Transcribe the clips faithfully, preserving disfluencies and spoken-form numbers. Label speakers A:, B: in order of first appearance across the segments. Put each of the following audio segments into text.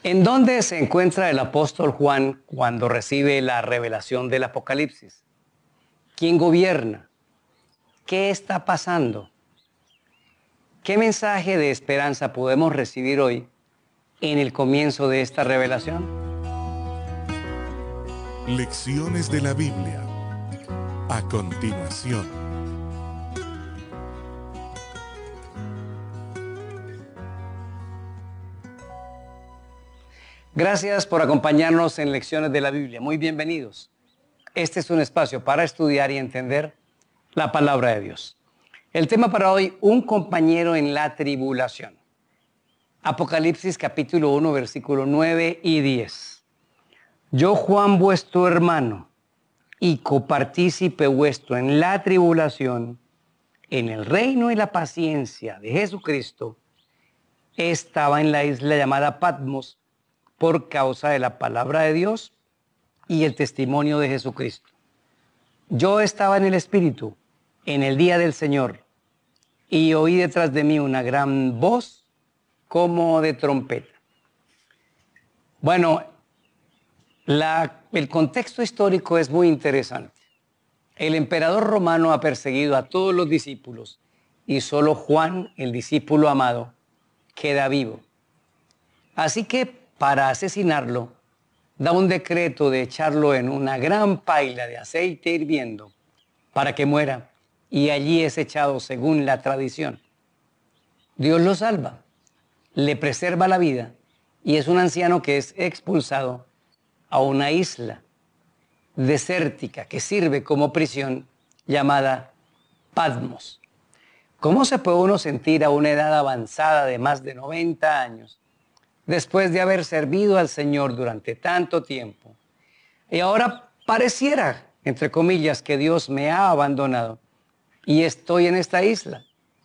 A: ¿En dónde se encuentra el apóstol Juan cuando recibe la revelación del Apocalipsis? ¿Quién gobierna? ¿Qué está pasando? ¿Qué mensaje de esperanza podemos recibir hoy en el comienzo de esta revelación?
B: Lecciones de la Biblia. A continuación.
A: Gracias por acompañarnos en Lecciones de la Biblia. Muy bienvenidos. Este es un espacio para estudiar y entender la palabra de Dios. El tema para hoy, un compañero en la tribulación. Apocalipsis capítulo uno, versículo nueve y diez. Yo, Juan, vuestro hermano, y copartícipe vuestro en la tribulación, en el reino y la paciencia de Jesucristo, estaba en la isla llamada Patmos por causa de la palabra de Dios y el testimonio de Jesucristo. Yo estaba en el Espíritu en el día del Señor y oí detrás de mí una gran voz como de trompeta. Bueno, la, el contexto histórico es muy interesante. El emperador romano ha perseguido a todos los discípulos y solo Juan, el discípulo amado, queda vivo. Así que para asesinarlo, da un decreto de echarlo en una gran paila de aceite hirviendo para que muera, y allí es echado según la tradición. Dios lo salva, le preserva la vida, y es un anciano que es expulsado a una isla desértica que sirve como prisión llamada Patmos. ¿Cómo se puede uno sentir a una edad avanzada de más de noventa años después de haber servido al Señor durante tanto tiempo? Y ahora pareciera, entre comillas, que Dios me ha abandonado y estoy en esta isla.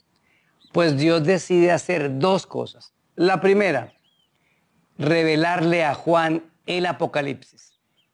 A: Pues Dios decide hacer dos cosas. La primera, revelarle a Juan el Apocalipsis.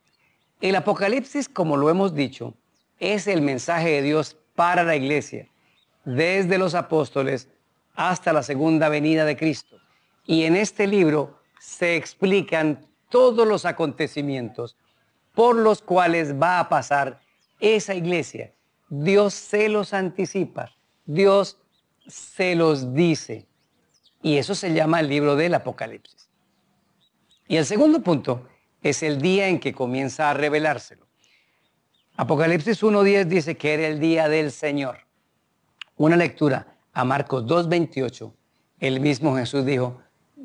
A: El Apocalipsis, como lo hemos dicho, es el mensaje de Dios para la iglesia, desde los apóstoles hasta la segunda venida de Cristo. Y en este libro se explican todos los acontecimientos por los cuales va a pasar esa iglesia. Dios se los anticipa, Dios se los dice. Y eso se llama el libro del Apocalipsis. Y el segundo punto es el día en que comienza a revelárselo. Apocalipsis uno diez dice que era el día del Señor. Una lectura a Marcos dos veintiocho, el mismo Jesús dijo: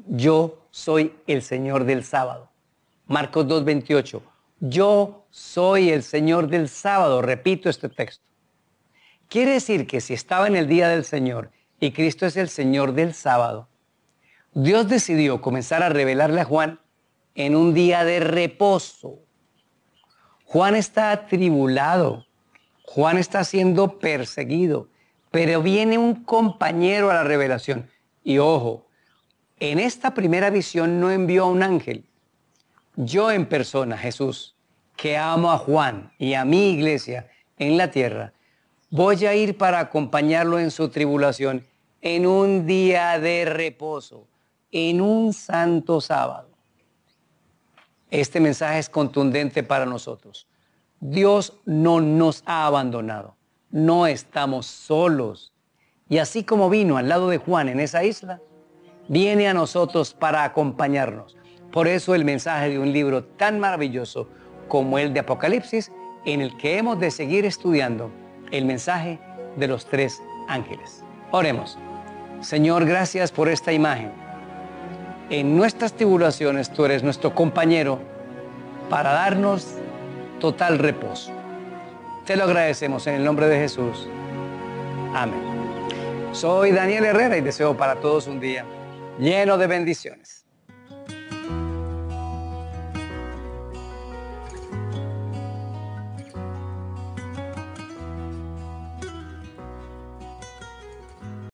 A: yo soy el Señor del sábado. Marcos dos veintiocho, yo soy el Señor del sábado. Repito este texto. Quiere decir que si estaba en el día del Señor y Cristo es el Señor del sábado, Dios decidió comenzar a revelarle a Juan en un día de reposo. Juan está atribulado, Juan está siendo perseguido, pero viene un compañero a la revelación. Y ojo, en esta primera visión no envió a un ángel. Yo en persona, Jesús, que amo a Juan y a mi iglesia en la tierra, voy a ir para acompañarlo en su tribulación en un día de reposo, en un santo sábado. Este mensaje es contundente para nosotros. Dios no nos ha abandonado, no estamos solos. Y así como vino al lado de Juan en esa isla, viene a nosotros para acompañarnos. Por eso el mensaje de un libro tan maravilloso como el de Apocalipsis, en el que hemos de seguir estudiando el mensaje de los tres ángeles. Oremos. Señor, gracias por esta imagen. En nuestras tribulaciones tú eres nuestro compañero para darnos total reposo. Te lo agradecemos en el nombre de Jesús. Amén. Soy Daniel Herrera y deseo para todos un día lleno de bendiciones.